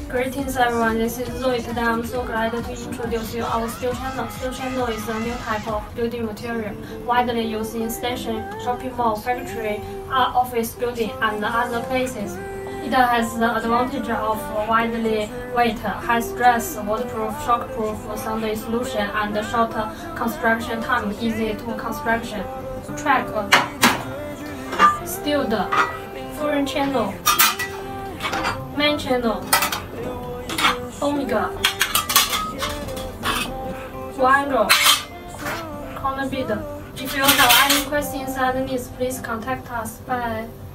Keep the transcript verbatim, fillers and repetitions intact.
Greetings everyone, this is Zoe. Today I'm so glad to introduce you our steel channel. Steel channel is a new type of building material widely used in station, shopping mall, factory, office building, and other places. It has the advantage of widely weight, high stress, waterproof, shockproof, sound insulation, and short construction time, easy to construction. Track, steel, foreign channel, main channel, omega, triangle, corner bead. If you have any questions and needs, please contact us. Bye.